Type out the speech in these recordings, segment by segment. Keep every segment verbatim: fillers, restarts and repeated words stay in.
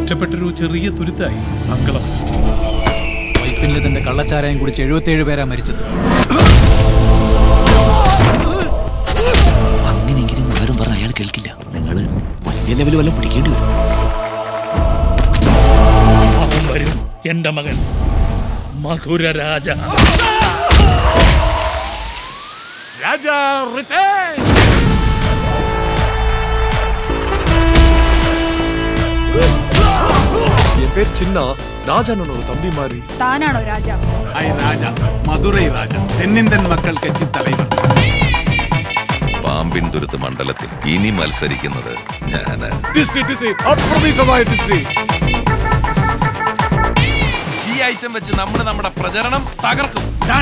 ഒറ്റപ്പെട്ടൊരു ചെറിയ തുരുത്തായി അങ്കളം. വൈപ്പിനിൽ തന്റെ കള്ളച്ചാരായം കുടിച്ച് എഴുപത്തിയേഴ് പേരാ മരിച്ചത്. അങ്ങനെയെങ്കിലും ആരും പറഞ്ഞ അയാൾ കേൾക്കില്ല. നിങ്ങൾ വലിയ ലെവൽ വല്ലതും പിടിക്കേണ്ടി വരും. അവൻ വരും, എന്റെ മകൻ മധുര രാജ. രാജാ റിട്ടേൺ. என் பேர் சின்னா. ராஜான்னு ஒரு தம்பி மாதிரி. தானானோ ராஜா? ஹாய் ராஜா, மதுரை ராஜா, தென்னிந்தன் மக்கள் கட்சி தலைவர். പാമ്പിൻ തുരുത്ത് മണ്ഡലത്തിൽ ഇനി മത്സരിക്കുന്നത് ഞാന്. ഈ ഐറ്റം വെച്ച് നമ്മൾ നമ്മുടെ പ്രചരണം തകർക്കും.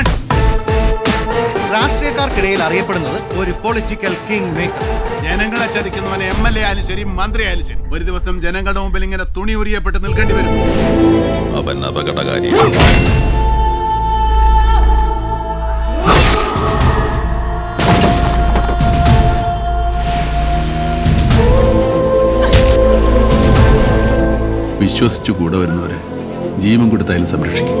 രാഷ്ട്രീയക്കാർക്കിടയിൽ അറിയപ്പെടുന്നത് ഒരു പൊളിറ്റിക്കൽ കിങ് മേക്കർ. ജനങ്ങളെ ചതിക്കുന്നവൻ എം എൽ എ ആയാലും ശരി, മന്ത്രി ആയാലും ശരി, ഒരു ദിവസം ജനങ്ങളുടെ മുമ്പിൽ ഇങ്ങനെ തുണി ഉരിയപ്പെട്ട് നിൽക്കേണ്ടി വരും. അവൻ അപകടകാരി. വിശ്വസിച്ചു കൂടെ വരുന്നവരെ ജീവൻ കൊടുത്തായാലും സംരക്ഷിക്കും.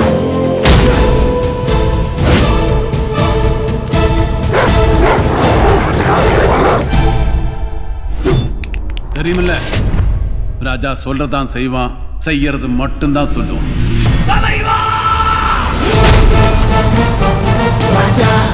தெரியுமில்ல, ராஜா சொல்றதான் செய்வான், செய்யறது மட்டும்தான் சொல்லுவான்.